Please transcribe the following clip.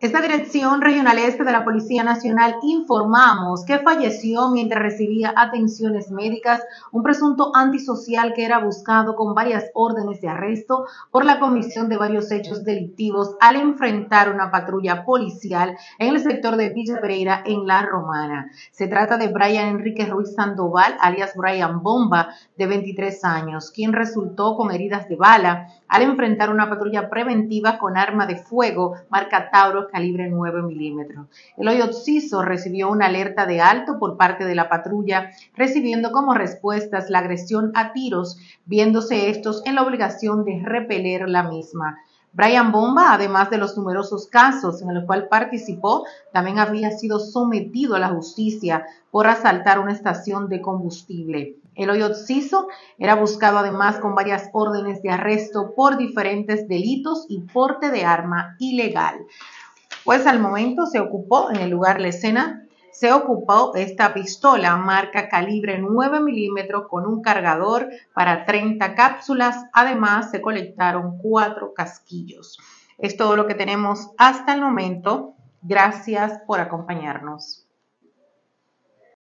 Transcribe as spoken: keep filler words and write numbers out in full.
Esta Dirección Regional Este de la Policía Nacional informamos que falleció mientras recibía atenciones médicas un presunto antisocial que era buscado con varias órdenes de arresto por la comisión de varios hechos delictivos al enfrentar una patrulla policial en el sector de Villa Pereira en La Romana. Se trata de Brian Enrique Ruiz Sandoval, alias Brian Bomba, de veintitrés años, quien resultó con heridas de bala al enfrentar una patrulla preventiva con arma de fuego marca Tauro calibre nueve milímetros. El hoy occiso recibió una alerta de alto por parte de la patrulla, recibiendo como respuestas la agresión a tiros, viéndose estos en la obligación de repeler la misma. Brian Bomba, además de los numerosos casos en los cuales participó, también había sido sometido a la justicia por asaltar una estación de combustible. El hoy occiso era buscado además con varias órdenes de arresto por diferentes delitos y porte de arma ilegal. Pues al momento se ocupó en el lugar de la escena, se ocupó esta pistola marca calibre nueve milímetros con un cargador para treinta cápsulas. Además se colectaron cuatro casquillos. Es todo lo que tenemos hasta el momento. Gracias por acompañarnos.